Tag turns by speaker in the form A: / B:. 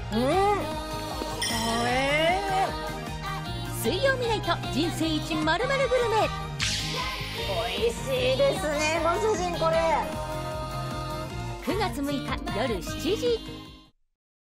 A: 水曜見ナイト人生一まるまるグルメ。
B: 美味しいですねご主人これ。
A: 9月6日夜7時。